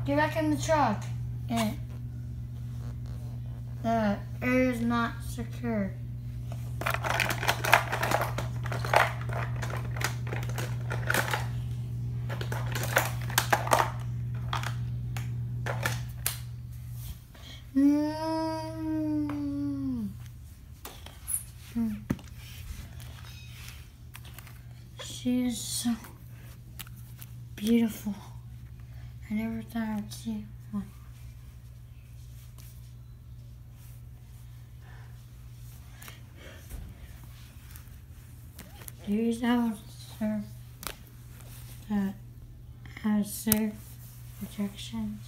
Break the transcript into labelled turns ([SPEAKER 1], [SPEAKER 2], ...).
[SPEAKER 1] Get back in the truck. The air is not secure. She is so beautiful. I never thought I would see one. These officers that has safe projections.